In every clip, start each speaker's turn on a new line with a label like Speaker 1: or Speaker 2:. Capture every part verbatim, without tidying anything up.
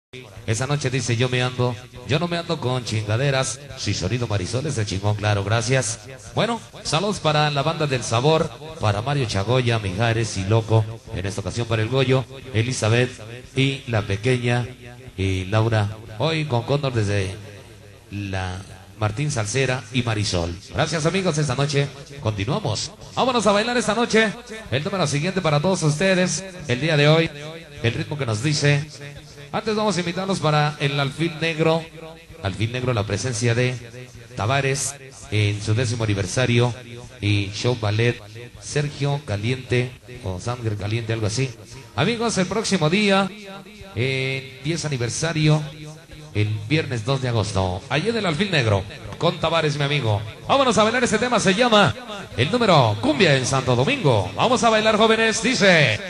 Speaker 1: Esa noche dice yo me ando, yo no me ando con chingaderas. Si sonido Marisol es el chingón, claro, gracias. Bueno, saludos para la banda del sabor, para Mario Chagoya, Mijares y Loco. En esta ocasión para el Goyo, Elizabeth y la pequeña y Laura. Hoy con Cóndor desde la Martín Salcera y Marisol. Gracias amigos, esta noche continuamos. Vámonos a bailar esta noche. El número siguiente para todos ustedes. El día de hoy, el ritmo que nos dice. Antes vamos a invitarlos para el Alfil Negro. Alfil Negro, la presencia de Tavares en su décimo aniversario y show ballet Sergio Caliente o Sangre Caliente, algo así. Amigos, el próximo día, eh, diez aniversario, el viernes dos de agosto, allí en el Alfil Negro, con Tavares, mi amigo. Vámonos a bailar, ese tema se llama el número Cumbia en Santo Domingo. Vamos a bailar, jóvenes, dice...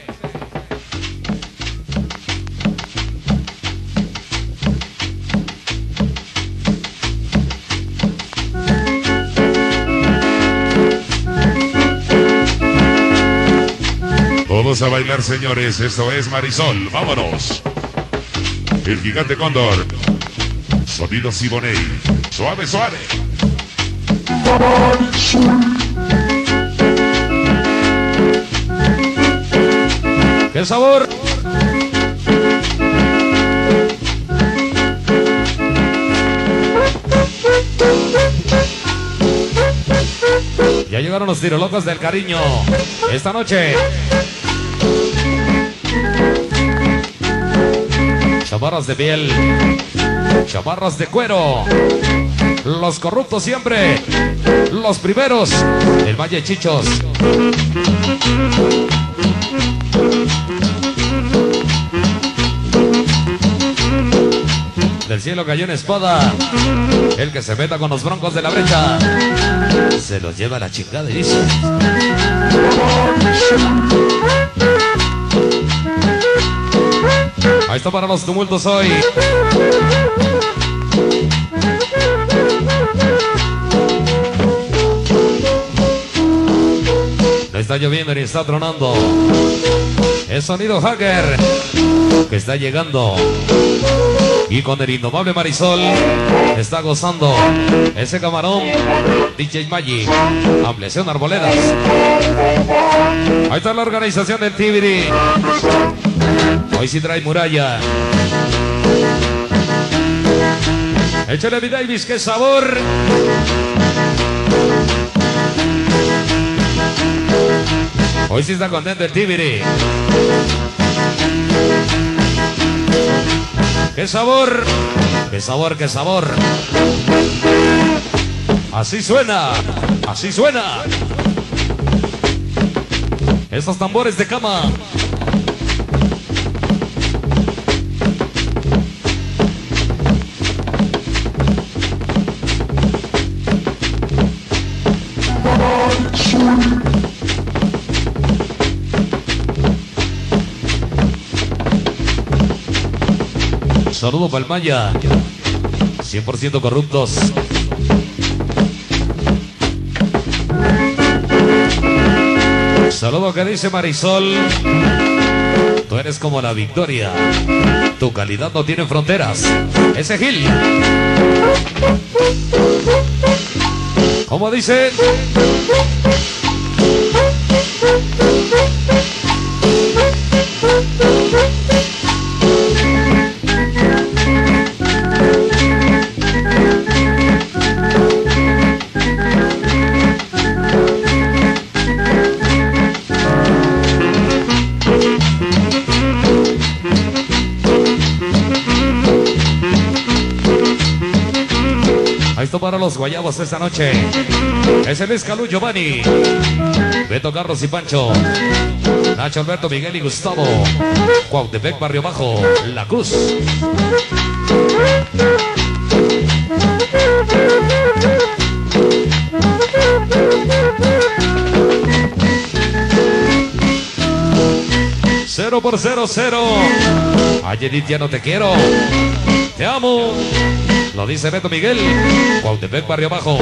Speaker 2: Todos a bailar, señores, esto es Marisol, vámonos. El gigante Cóndor, sonido Siboney, suave, suave.
Speaker 1: ¡Qué sabor! Ya llegaron los tirolocos del cariño esta noche. Chamarras de piel, chamarras de cuero, los corruptos siempre, los primeros, el Valle Chichos. Del cielo cayó una espada, el que se meta con los broncos de la brecha, se los lleva a la chingada y dice... Ahí está para los tumultos hoy. No está lloviendo ni está tronando. Es sonido hacker que está llegando. Y con el indomable Marisol está gozando ese camarón D J Magic, Ampliación Arboledas. Ahí está la organización del T V D. Hoy sí trae muralla. Échale mi Davis, qué sabor. Hoy sí está contento el T V D. ¡Qué sabor! ¡Qué sabor, qué sabor! Así suena, así suena. Esos tambores de cama. Saludo para el Maya, cien por ciento corruptos. Saludo que dice Marisol, tú eres como la victoria, tu calidad no tiene fronteras. Ese Gil, ¿cómo dice? Esto para los guayabos esta noche. Es el Escalú Giovanni, Beto Carlos y Pancho, Nacho Alberto, Miguel y Gustavo, Cuautepec, Barrio Bajo, La Cruz. Cero por cero, cero. Ay, Edith, ya no te quiero. Te amo. Lo dice Beto Miguel, Cuautepec, Barrio Bajo.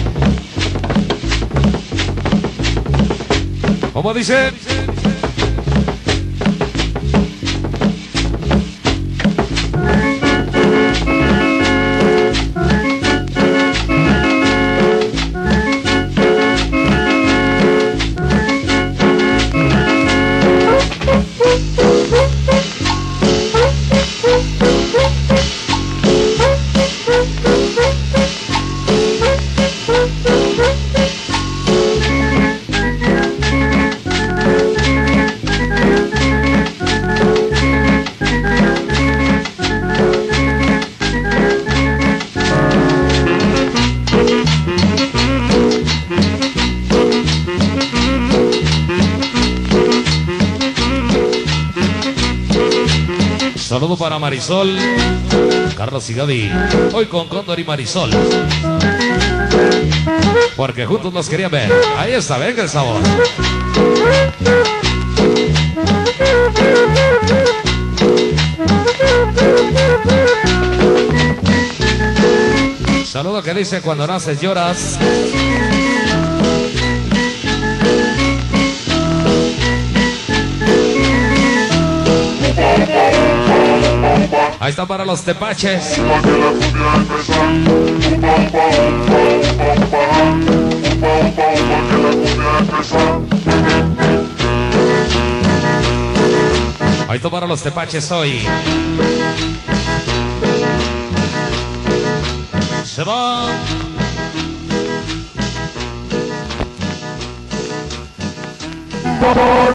Speaker 1: ¿Cómo dice? saludo para Marisol, Carlos y Gaby. Hoy con Cóndor y Marisol. Porque juntos nos querían ver. Ahí está, venga el sabor. Saludo que dice: cuando naces lloras. Ahí está para los tepaches. Ahí está para los tepaches hoy. Se va.